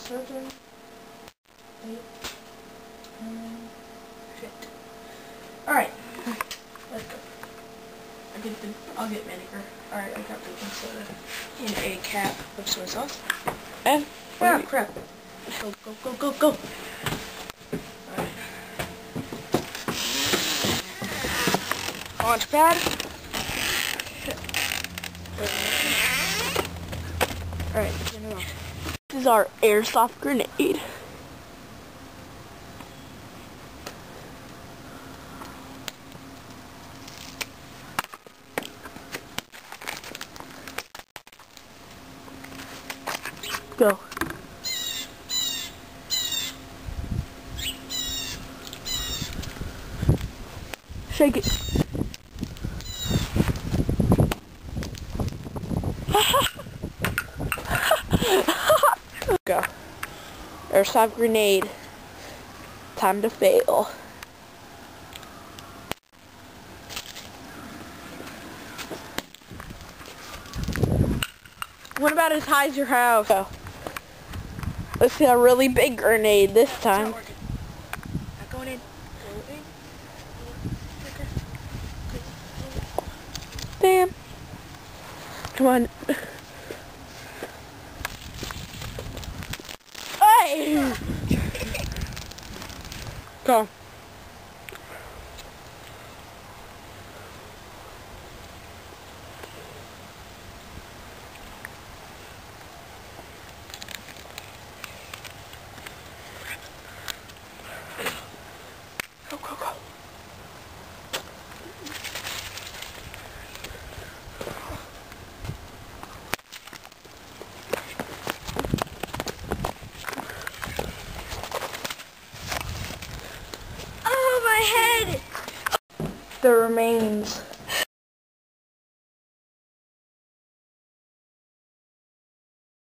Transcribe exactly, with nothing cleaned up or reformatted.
seven, eight, nine, shit. Alright, let's go. I get the, I'll get vinegar. Alright, I got baking soda in a cap of soy sauce. And, ah, crap. Go, go, go, go, go. Alright. Launch pad. Alright, this is our airsoft grenade. Go. Shake it. Go. Airsoft grenade. Time to fail. What about as high as your house? Go. Let's see a really big grenade this time. Not going in. Go in. Damn. Come on. Hey! Go. Go, go, go. Oh, my head! The remains.